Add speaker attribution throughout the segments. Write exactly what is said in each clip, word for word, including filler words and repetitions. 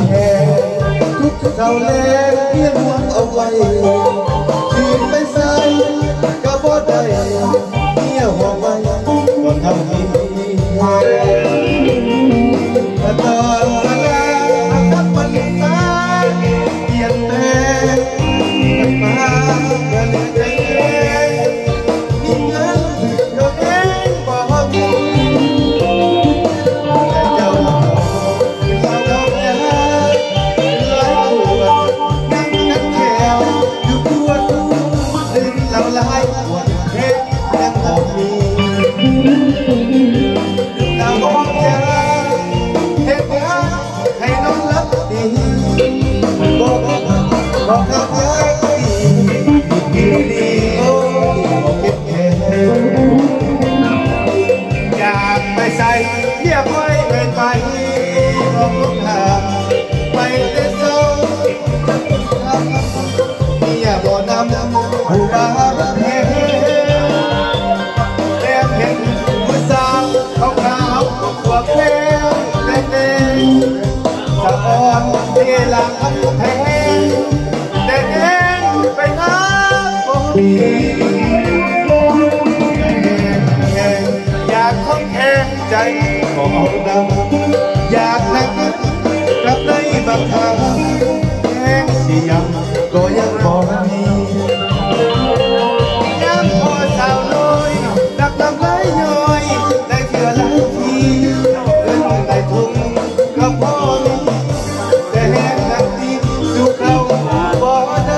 Speaker 1: แห่ทุกเจ้าเล่เพียงหวังเอาไว้ที่ไปใส่ก็บ่ได้เมียห่วงไว้ก็ทำดีแต่ตอนเวลาทับมันตาเปลี่ยนแปลงมาเพื่อเลือกใจเองมีเงินก็เองบ่มีแต่เจ้าเป็นสาวดอกยาหลายตัวนั่งกันแถวอยู่ปวดดึงเราหลายปวดเฮ็ดยังบ่มีเราบอกยาเฮ็ดยาให้นอนหลับดีบอกบอกกับยาดีดีโอ้เก็บแค่อยากไปใส่เรียบไว้เกินไปบอกลูกหาไปได้โซ่เมียบ่นำผู้บ่าวเฮ็ดแอบเห็นผู้สาวขาวขาวขวบแก้วแดงๆสะอ่อนที่หลังคำแพงแดงๆไปน้ำบ่มีอยากคนแข็งใจของเราอยากนั่งกับในบังคับแข็งสิยังก็ยังบ่มียังพอสาวน้อยดักน้ำไหลย้อยได้เถื่อหลายทีเงินได้ทุ่งก็พอมีแต่แห้งนักดีสู่เขาบ่ได้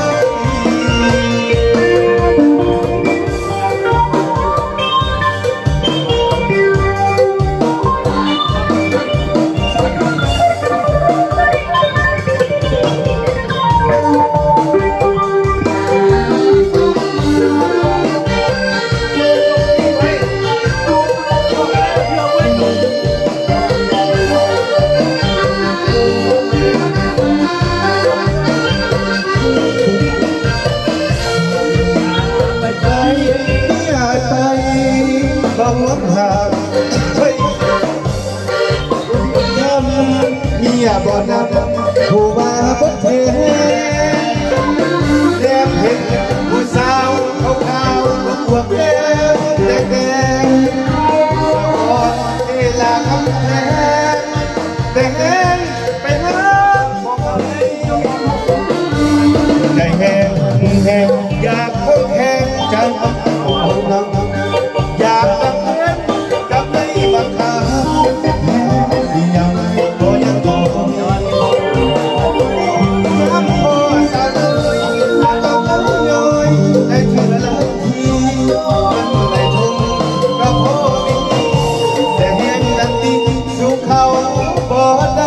Speaker 1: ต้องลบหากเฮ้ยย้ำเมียบ่นำผู้บ่าวบ่เทแนบเห็นผู้สาวขาวขาวขวบแก้วแดงๆสะอ่อนที่ลาคำแพงแดงไปหาบ่มีใจแห้งแห้งอยากคนแห้งใจเอาน้ำอยากตั้งเงินกับในบังคับสิยังก็ยังบ่มีน้ำพอสาวเลยต้องเอาย้อยได้เถื่อหลายทีมันได้ทุ่งก็พอมีแต่แห้งดันดีสู่เขาบ่ได้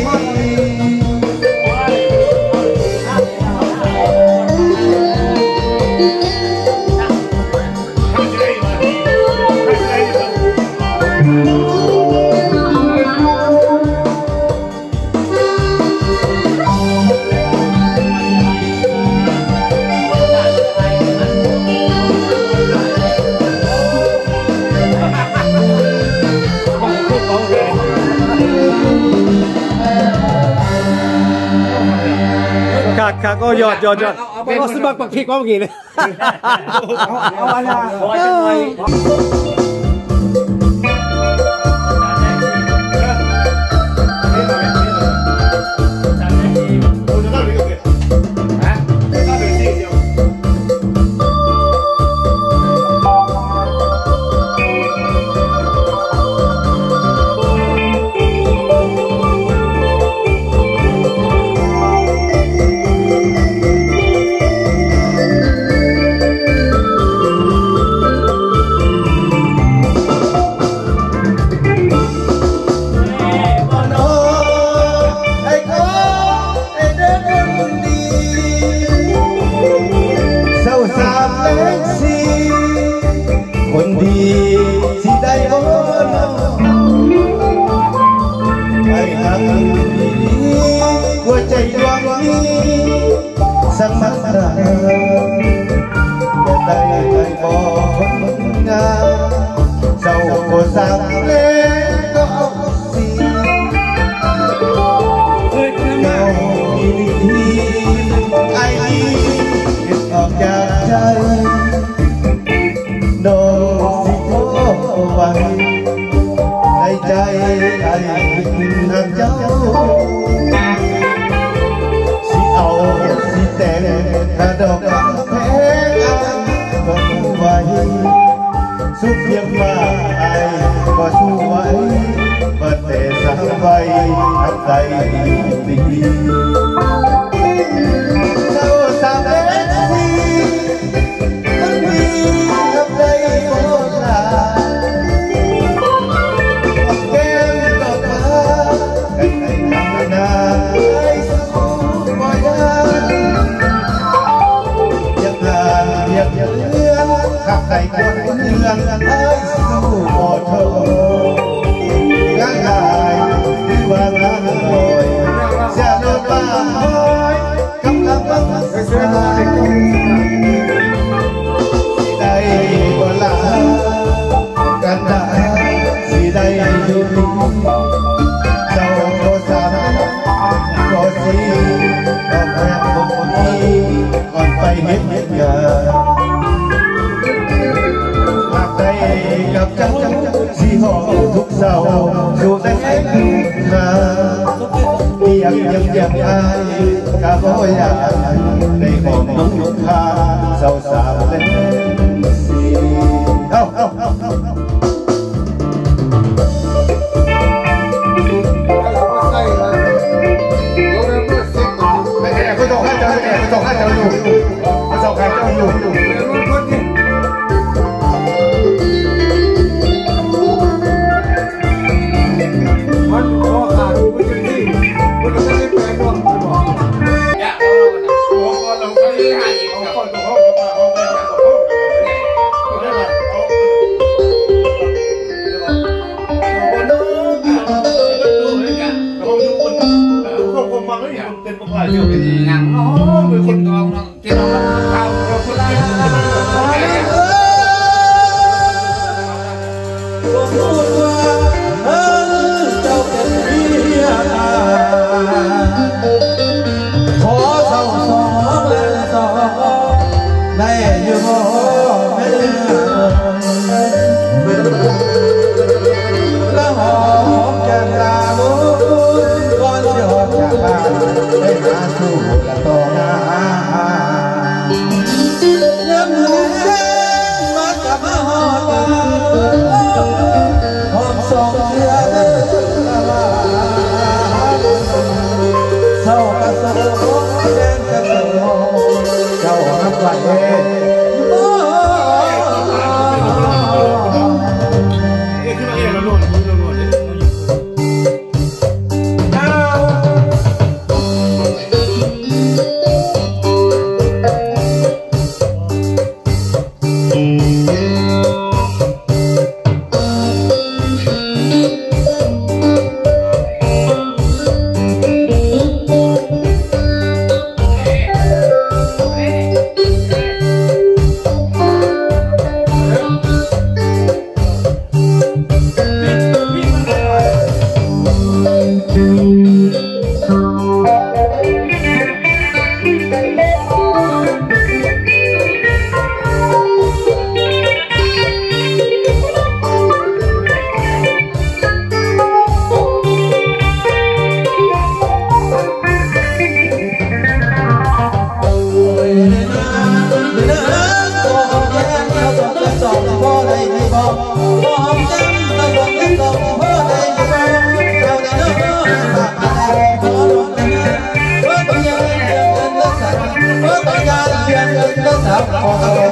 Speaker 2: ขาดขาดก็หยอดหยอดหยอดก็สมัครปักพริกว่าเมื่อกี้เลยเอาอันน่ะคนดีสิได้บ่น้องให้หักดีหัวใจดวงนี้สักสักดาแต่ได้ใจบ่งามเศร้าก็สร้างแล้วก็เอาสิเคยทำ
Speaker 1: เจ้าสามเอ็ดสี่มันมีกับใจโบราณแก้มดอกฟ้ากันในธรรมดาไอ้สู้บ่ยานยังหาเรียบเยือนขับไก่คนเมืองไอ้สู้บ่ทนง่ายง่ายที่ว่าง่ายเสียโดนบ้าหอยกำลังบังคับสายได้บ่ลากันได้สิได้อยู่ดีเจ้าก็สามก็สีดอกแม่คนนี้ก่อนไปเห็นเหตุการณ์หากได้กับเจ้าสีหอทุกเศร้าอยู่แต่ให้มาเพียงยังยังอายกะบ่อยากได้หอมน้องยุคาสาวสาวเล่นสีเอ้าเอ้าเอ้าเอ้าไม่ต้องให้เจ้าไม่ต้องให้เจ้าอยู่ไม่ต้องให้เจ้าอยู่
Speaker 2: มันคอขาดมันจะที่มันจะไม่ได้แปลงหรอกมันบอกอย่าเอาเรานะโอ้ก็ลงไปหาอีกเอาคนตัวห้องกับห้องไปหาตัวห้องเอาได้ไหมเอาเอาดูดูเลยกันเอาดูคนดูคนคนฟังแล้วอย่างเป็นพวกอะไรเดียวกันหนังอ๋อเป็นคนกองเนาะเกี่ยวกับข้าวเราคนละ
Speaker 1: ขอเศร้าสองและสองได้อยู่ไม่เลือกแล้วหอมแก้มลาบุญก่อนจะออกจากบ้านไปหาสู่กันต่อหน้ายังเหลือมากับมาหอดหอมสองเดือนเศร้ากระโสแดงกระโสเจ้านับไหลโอ้
Speaker 2: เอ๊ะขึ้นมาเอ๊ะเราโน่นเราโน่นเลย
Speaker 1: ขอ